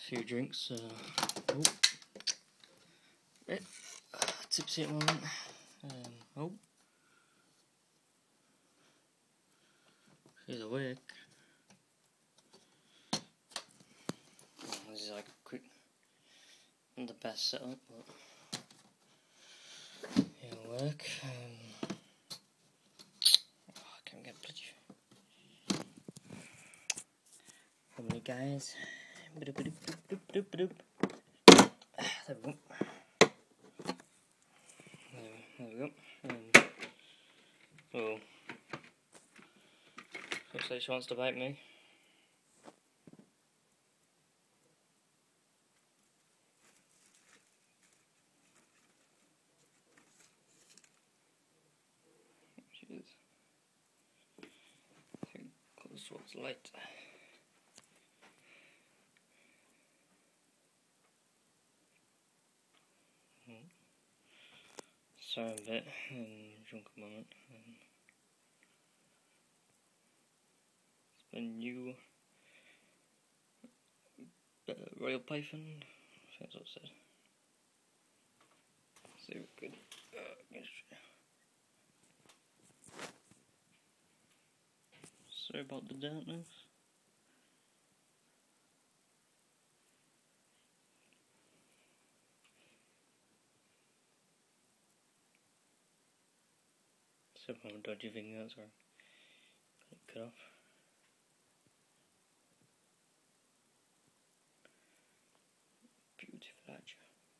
few drinks. Oh, bit tipsy at the moment. Oh, she's awake. This is like a quick, not the best setup, but it'll work. I can't get bloody. How many guys? There we go. There we go. Oh, looks like she wants to bite me. She is. I think close towards the light. Sorry, a bit drunk a moment. It's been new Royal Python. I think that's what it said. See if we could sorry about the darkness. Some of my dodgy fingers are cut off. Beautiful archer.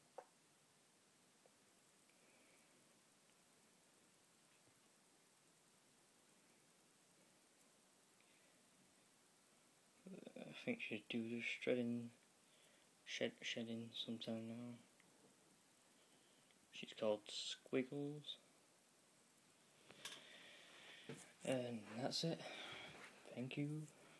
I think she'd do the shedding sometime now. She's called Squiggles. And that's it. Thank you.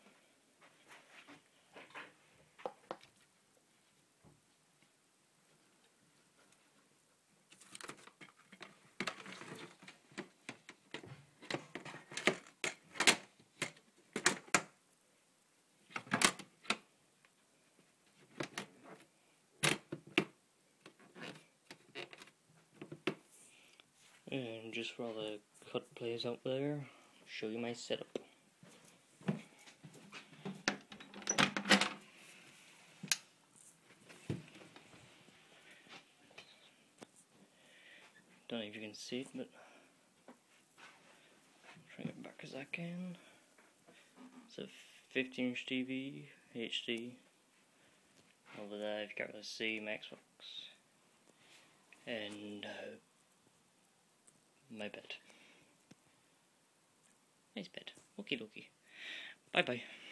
And just for all the cut players out there, I'll show you my setup. Don't know if you can see it, but I'll try to get back as I can. It's a 15-inch TV, HD. Over there, if you can't really see, my Xbox. And my bed. Nice bed. Okie dokie. Bye bye.